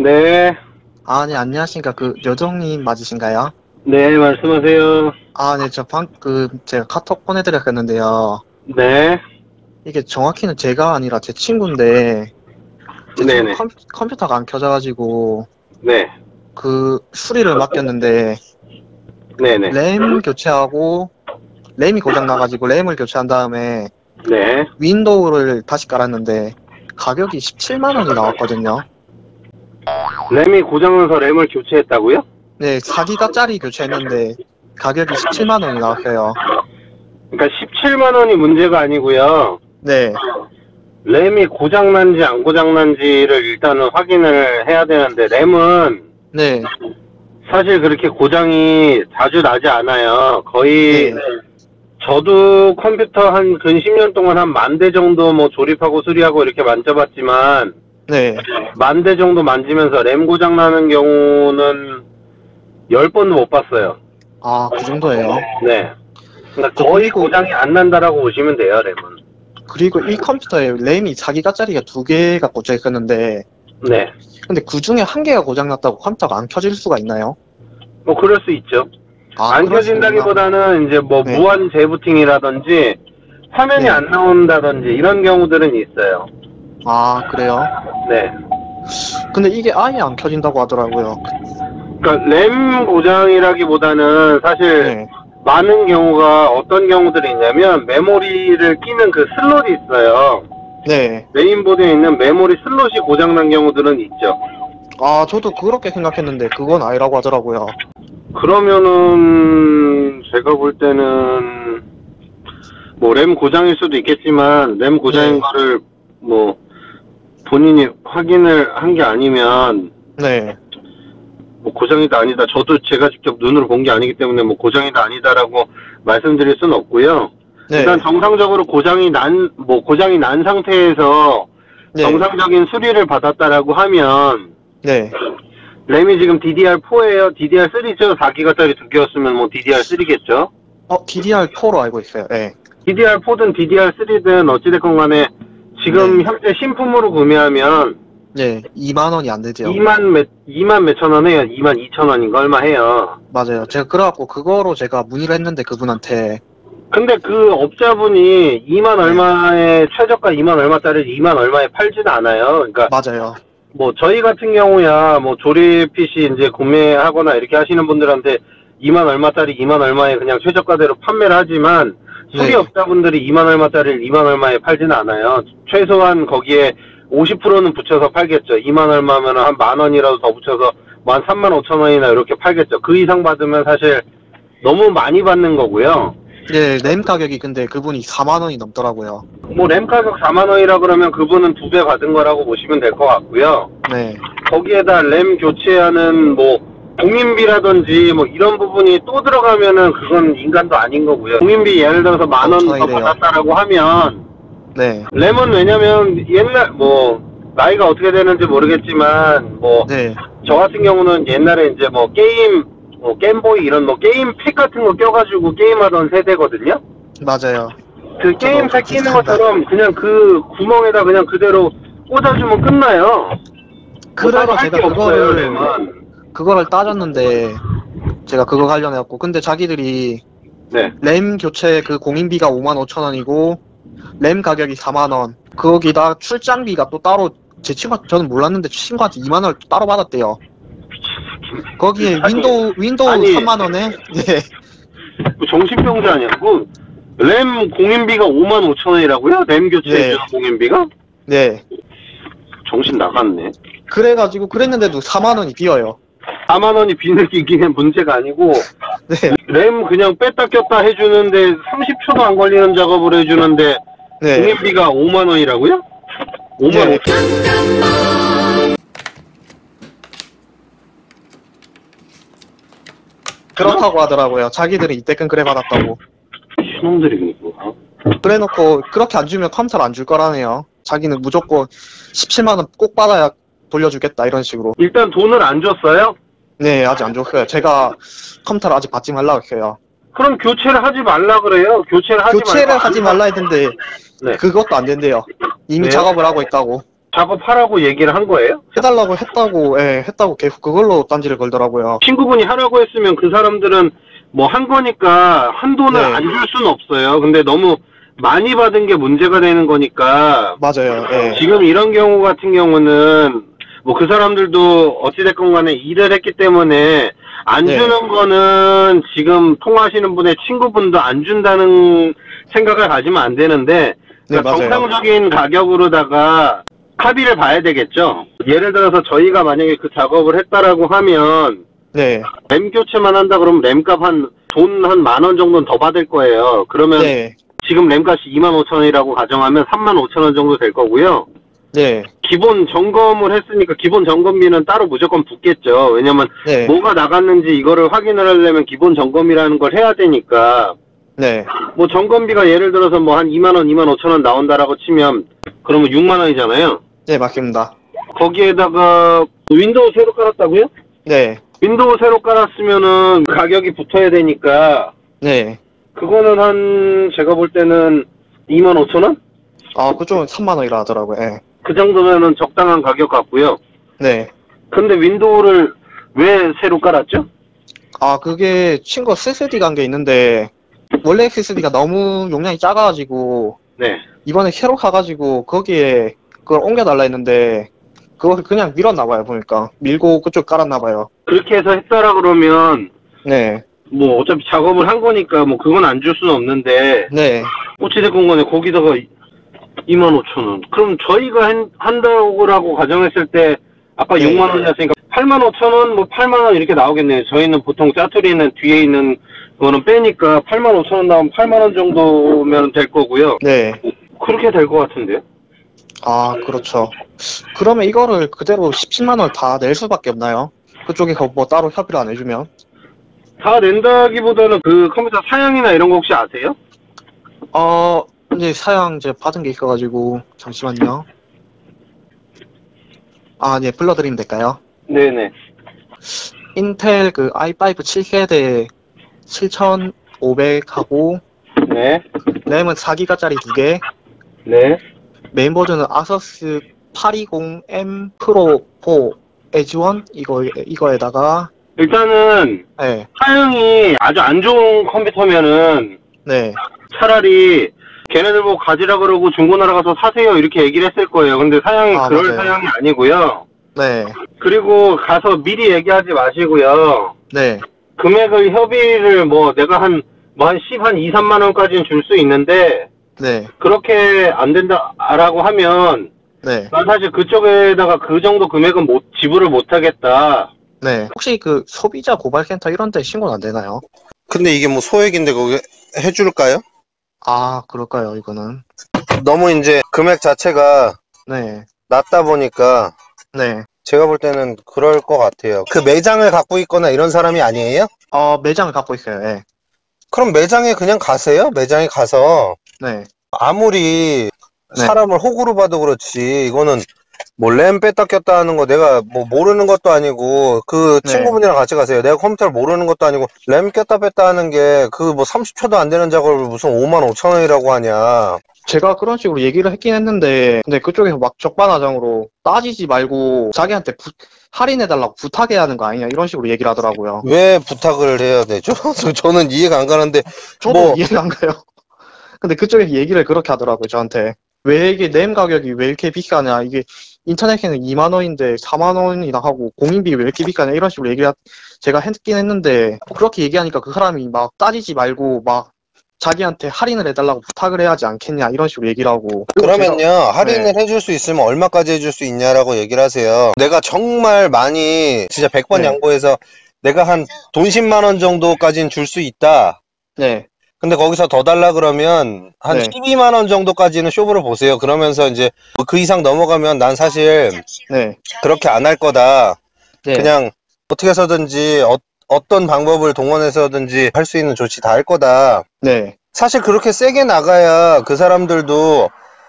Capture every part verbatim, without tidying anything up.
네. 아, 네, 안녕하십니까. 그, 여정님 맞으신가요? 네, 말씀하세요. 아, 네, 저 방, 그, 제가 카톡 보내드렸었는데요. 네. 이게 정확히는 제가 아니라 제 친구인데, 제 친구 네네. 컴, 컴퓨터가 안 켜져가지고, 네. 그, 수리를 맡겼는데, 네네. 램 교체하고, 램이 고장나가지고, 램을 교체한 다음에, 네. 윈도우를 다시 깔았는데, 가격이 십칠만 원이 나왔거든요. 램이 고장나서 램을 교체했다고요? 네, 사 기가짜리 교체했는데, 가격이 십칠만 원이 나왔어요. 그러니까 십칠만 원이 문제가 아니고요. 네, 램이 고장난지 안 고장난지를 일단은 확인을 해야 되는데, 램은 네, 사실 그렇게 고장이 자주 나지 않아요. 거의 네. 저도 컴퓨터 한 근 십 년 동안 한 만 대 정도 뭐 조립하고 수리하고 이렇게 만져봤지만, 네. 만 대 정도 만지면서 램 고장 나는 경우는 열 번도 못 봤어요. 아, 그 정도예요. 네. 그러니까 거의 그리고- 고장이 안 난다라고 보시면 돼요, 램은. 그리고 이 컴퓨터에 램이 사 기가짜리가 두 개가 꽂혀 있었는데, 네. 근데 그 중에 한 개가 고장났다고 컴퓨터가 안 켜질 수가 있나요? 뭐 그럴 수 있죠. 아, 안 그럴 수 있나? 켜진다기보다는 이제 뭐 네. 무한 재부팅이라든지 화면이 네. 안 나온다든지 이런 경우들은 있어요. 아, 그래요? 네. 근데 이게 아예 안 켜진다고 하더라고요. 그러니까 램 고장이라기보다는 사실 네. 많은 경우가 어떤 경우들이 있냐면 메모리를 끼는 그 슬롯이 있어요. 네. 메인보드에 있는 메모리 슬롯이 고장난 경우들은 있죠. 아, 저도 그렇게 생각했는데, 그건 아니라고 하더라고요. 그러면은 제가 볼 때는 뭐 램 고장일 수도 있겠지만 램 고장인 네. 거를 뭐 본인이 확인을 한 게 아니면 네. 뭐 고장이다 아니다, 저도 제가 직접 눈으로 본 게 아니기 때문에 뭐 고장이다 아니다라고 말씀드릴 수는 없고요. 네. 일단 정상적으로 고장이 난 뭐 고장이 난 상태에서 네. 정상적인 수리를 받았다라고 하면 네. 램이 지금 디디알 포예요? 디디알 쓰리죠? 사 기가짜리 두 개였으면 뭐 디디알 쓰리겠죠? 어, 디디알 포로 알고 있어요. 네. 디디알 포든 디디알 쓰리든 어찌됐건 간에 지금 네. 현재 신품으로 구매하면 네. 이만 원이 안 되죠. 이만 몇, 이만 몇천 원 해요. 이만 이천 원인가 얼마 해요. 맞아요. 제가 그래갖고 그거로 제가 문의를 했는데, 그분한테. 근데 그 업자분이 이만 얼마에 최저가 이만 얼마짜리 이만 얼마에 팔지는 않아요. 그러니까 맞아요. 뭐 저희 같은 경우야 뭐 조립 피씨 이제 구매하거나 이렇게 하시는 분들한테 이만 얼마짜리 이만 얼마에 그냥 최저가대로 판매를 하지만 수리 네. 업자분들이 이만 얼마짜리를 이만 얼마에 팔지는 않아요. 최소한 거기에 오십 퍼센트는 붙여서 팔겠죠. 이만 얼마면 한 만 원이라도 더 붙여서 뭐 한 삼만 오천 원이나 이렇게 팔겠죠. 그 이상 받으면 사실 너무 많이 받는 거고요. 네, 램 가격이 근데 그분이 사만 원이 넘더라고요. 뭐 램 가격 사만 원이라 그러면 그분은 두 배 받은 거라고 보시면 될 것 같고요. 네. 거기에다 램 교체하는 뭐 공인비라든지 뭐 이런 부분이 또 들어가면은 그건 인간도 아닌 거고요. 공인비 예를 들어서 만 원 더 엄청 이래요. 받았다라고 하면 네. 램은 왜냐면 옛날 뭐 나이가 어떻게 되는지 모르겠지만 뭐 네. 저 같은 경우는 옛날에 이제 뭐 게임 뭐 게임보이 이런 뭐 게임 팩 같은 거 껴가지고 게임하던 세대거든요. 맞아요. 그 게임 저도 팩 끼는 비슷합니다. 것처럼 그냥 그 구멍에다 그냥 그대로 꽂아주면 끝나요. 그래서 뭐 제가 할게 없어요, 그거를 램은. 그거를 따졌는데, 제가 그거 관련해갖고 근데 자기들이 네. 램 교체 그 공인비가 오만 오천 원이고 램 가격이 사만 원, 거기다 출장비가 또 따로, 제 친구 저는 몰랐는데 친구한테 이만 원 따로 받았대요. 거기에 아니, 윈도우 윈도우 아니. 삼만 원에 네. 뭐 정신병자 아니야? 그 램 공인비가 오만 오천 원이라고요? 램 교체해주는 네. 공인비가? 네. 정신 나갔네. 그래가지고 그랬는데도 사만 원이 비어요. 사만 원이 비는 게 이게 문제가 아니고 네. 램 그냥 뺐다 꼈다 해주는데 삼십 초도 안 걸리는 작업을 해주는데 네. 공인비가 오만 원이라고요? 오만 네. 오천 원. 그렇다고 하더라고요. 자기들이 이때끈 그래 받았다고. 신놈들이 그거. 그래놓고 그렇게 안 주면 컴퓨터를 안 줄 거라네요. 자기는 무조건 십칠만 원 꼭 받아야 돌려주겠다 이런 식으로. 일단 돈을 안 줬어요? 네, 아직 안 줬어요. 제가 컴퓨터를 아직 받지 말라고 했어요. 그럼 교체를 하지 말라 그래요. 교체를 하지 교체를 말고 하지 말라 했는데 네. 그것도 안 된대요. 이미 왜요? 작업을 하고 있다고. 작업하라고 얘기를 한 거예요? 해달라고 했다고, 예, 했다고 계속 그걸로 딴지를 걸더라고요. 친구분이 하라고 했으면 그 사람들은 뭐 한 거니까 한도는 네. 안 줄 수는 없어요. 근데 너무 많이 받은 게 문제가 되는 거니까 맞아요, 예. 지금 이런 경우 같은 경우는 뭐 그 사람들도 어찌됐건 간에 일을 했기 때문에 안 네. 주는 거는 지금 통화하시는 분의 친구분도 안 준다는 생각을 가지면 안 되는데 네, 그러니까 맞아요. 정상적인 가격으로다가 합의를 봐야 되겠죠. 예를 들어서 저희가 만약에 그 작업을 했다라고 하면 네. 램 교체만 한다 그러면 램값 한 돈 한 만 원 정도는 더 받을 거예요. 그러면 네. 지금 램값이 이만 오천 원이라고 가정하면 삼만 오천 원 정도 될 거고요. 네. 기본 점검을 했으니까 기본 점검비는 따로 무조건 붙겠죠. 왜냐면 네. 뭐가 나갔는지 이거를 확인을 하려면 기본 점검이라는 걸 해야 되니까 네. 뭐 점검비가 예를 들어서 뭐 한 이만 원, 이만 오천 원 나온다라고 치면 그러면 육만 원이잖아요. 네, 맞습니다. 거기에다가 윈도우 새로 깔았다고요? 네. 윈도우 새로 깔았으면은 가격이 붙어야 되니까 네. 그거는 한 제가 볼 때는 이만 오천 원? 아, 그쪽은 삼만 원이라 하더라고요, 예. 그 정도면은 적당한 가격 같고요. 네. 근데 윈도우를 왜 새로 깔았죠? 아, 그게 친구가 에스에스디 간 게 있는데, 원래 에스에스디가 너무 용량이 작아가지고, 네. 이번에 새로 가가지고, 거기에 그걸 옮겨달라 했는데, 그걸 그냥 밀었나봐요, 보니까. 밀고 그쪽 깔았나봐요. 그렇게 해서 했다라 그러면 네. 뭐 어차피 작업을 한 거니까 뭐 그건 안 줄 수는 없는데 네. 어찌됐건 간에 거기다가 이만 오천 원. 그럼 저희가 한, 한다고 가정했을 때 아까 네. 육만 원이었으니까 팔만 오천 원, 뭐 팔만 원 이렇게 나오겠네요. 저희는 보통 짜투리는 뒤에 있는 거는 빼니까 팔만 오천 원 나오면 팔만 원 정도면 될 거고요. 네. 그렇게 될 것 같은데요? 아, 그렇죠. 그러면 이거를 그대로 십칠만 원 다 낼 수밖에 없나요? 그쪽에 뭐 따로 협의를 안 해주면? 다 낸다기보다는 그 컴퓨터 사양이나 이런 거 혹시 아세요? 어, 이제 사양 이제 받은 게 있어가지고, 잠시만요. 아, 네, 불러드리면 될까요? 네네. 인텔 그 아이 파이브 칠 세대 칠천오백하고, 네. 램은 사 기가짜리 두 개, 네. 메인보드는 아서스 팔백이십 엠 프로 사 에지원 이거 이거에다가 일단은 네, 사양이 아주 안 좋은 컴퓨터면은 네, 차라리 걔네들 뭐 가지라 그러고 중고나라 가서 사세요 이렇게 얘기를 했을 거예요. 근데 사양이 아, 그럴 맞아요. 사양이 아니고요. 네, 그리고 가서 미리 얘기하지 마시고요. 네, 금액을 협의를 뭐 내가 한 뭐 한 십, 한 이, 삼만 원까지는 줄 수 있는데 네, 그렇게 안 된다라고 하면 네, 난 사실 그쪽에다가 그 정도 금액은 못 지불을 못 하겠다. 네. 혹시 그 소비자 고발센터 이런 데 신고는 안 되나요? 근데 이게 뭐 소액인데 거기 해줄까요? 아, 그럴까요, 이거는? 너무 이제 금액 자체가 네, 낮다 보니까 네. 제가 볼 때는 그럴 것 같아요. 그 매장을 갖고 있거나 이런 사람이 아니에요? 어, 매장을 갖고 있어요, 네. 그럼 매장에 그냥 가세요. 매장에 가서 네, 아무리 네. 사람을 호구로 봐도 그렇지 이거는 뭐 램 뺐다 꼈다 하는 거 내가 뭐 모르는 것도 아니고 그 네. 친구분이랑 같이 가세요. 내가 컴퓨터를 모르는 것도 아니고 램 꼈다 뺐다 하는 게 그 뭐 삼십 초도 안 되는 작업을 무슨 오만 오천 원이라고 하냐. 제가 그런 식으로 얘기를 했긴 했는데, 근데 그쪽에서 막 적반하장으로 따지지 말고 자기한테 부, 할인해달라고 부탁해야 하는 거 아니냐, 이런 식으로 얘기를 하더라고요. 왜 부탁을 해야 되죠? 저는 이해가 안 가는데 저도 뭐 이해가 안 가요. 근데 그쪽에서 얘기를 그렇게 하더라고요, 저한테. 왜 이게 램 가격이 왜 이렇게 비싸냐, 이게 인터넷에는 이만 원인데 사만 원이나 하고 공인비 왜 이렇게 비싸냐, 이런 식으로 얘기를 하, 제가 했긴 했는데, 그렇게 얘기하니까 그 사람이 막 따지지 말고 막 자기한테 할인을 해달라고 부탁을 해야 하지 않겠냐, 이런 식으로 얘기를 하고. 그리고 그러면요 제가- 할인을 네. 해줄 수 있으면 얼마까지 해줄 수 있냐라고 얘기를 하세요. 내가 정말 많이 진짜 백 번 네. 양보해서 내가 한 돈 십만 원 정도까지는 줄 수 있다. 네, 근데 거기서 더 달라 그러면 한 네. 십이만 원 정도까지는 쇼부를 보세요. 그러면서 이제 그 이상 넘어가면 난 사실 네, 그렇게 안 할 거다. 네. 그냥 어떻게 해서든지 어, 어떤 방법을 동원해서든지 할 수 있는 조치 다 할 거다. 네, 사실 그렇게 세게 나가야 그 사람들도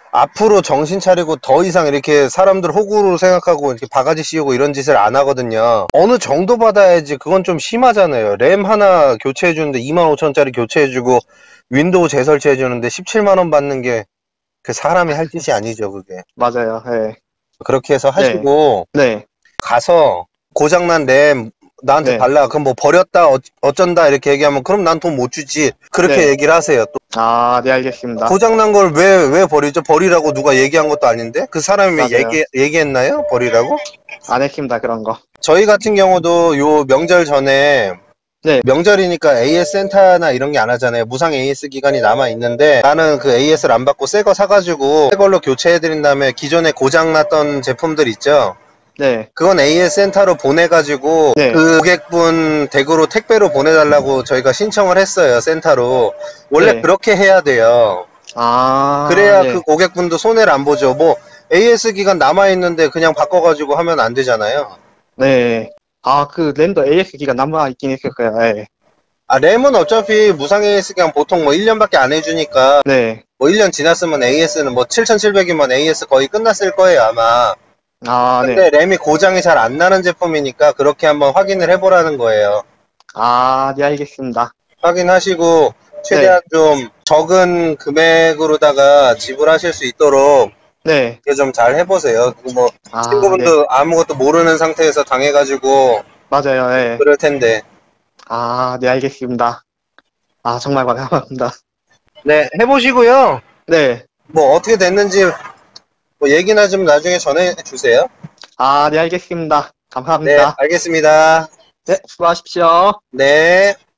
앞으로 정신 차리고 더 이상 이렇게 사람들 호구로 생각하고 이렇게 바가지 씌우고 이런 짓을 안 하거든요. 어느 정도 받아야지. 그건 좀 심하잖아요. 램 하나 교체해 주는데 이만 오천 원짜리 교체해 주고 윈도우 재설치해 주는데 십칠만 원 받는 게 그 사람이 할 짓이 아니죠, 그게. 맞아요. 네. 그렇게 해서 하시고 네. 가서 고장난 램 나한테 네. 달라. 그럼 뭐 버렸다 어, 어쩐다 이렇게 얘기하면 그럼 난 돈 못 주지. 그렇게 네. 얘기를 하세요. 또 아, 네, 알겠습니다. 고장난 걸 왜 왜 버리죠? 버리라고 누가 얘기한 것도 아닌데 그 사람이 맞아요. 얘기 얘기했나요? 버리라고? 안 했습니다, 그런 거. 저희 같은 경우도 요 명절 전에 네. 명절이니까 에이에스 센터나 이런 게 안 하잖아요. 무상 에이에스 기간이 남아 있는데 나는 그 에이에스를 안 받고 새 거 사가지고 새 걸로 교체해드린 다음에 기존에 고장났던 제품들 있죠. 네. 그건 에이에스 센터로 보내가지고 네. 그 고객분 댁으로 택배로 보내달라고 저희가 신청을 했어요. 센터로. 원래 네. 그렇게 해야 돼요. 아. 그래야 네. 그 고객분도 손해를 안 보죠. 뭐 에이에스 기간 남아있는데 그냥 바꿔가지고 하면 안 되잖아요. 네. 아, 그 램도 에이에스 기가 남아있긴 했을 거예요. 네. 아, 램은 어차피 무상 에이에스 기간 보통 뭐 일 년밖에 안 해주니까 네. 뭐 일 년 지났으면 에이에스는 뭐 칠천칠백이면 에이에스 거의 끝났을 거예요, 아마. 아, 근데 네. 램이 고장이 잘 안 나는 제품이니까 그렇게 한번 확인을 해보라는 거예요. 아, 네, 알겠습니다. 확인하시고 최대한 좀 적은 금액으로다가 지불하실 수 있도록 네. 좀 잘 해보세요. 뭐 아, 네. 친구분도 아무것도 모르는 상태에서 당해가지고 맞아요. 네. 그럴 텐데. 아, 네, 알겠습니다. 아, 정말 감사합니다. 네, 해보시고요. 네. 뭐 어떻게 됐는지 뭐 얘기나 좀 나중에 전해주세요. 아, 네, 알겠습니다. 네, 감사합니다. 알겠습니다. 네, 수고하십시오. 네.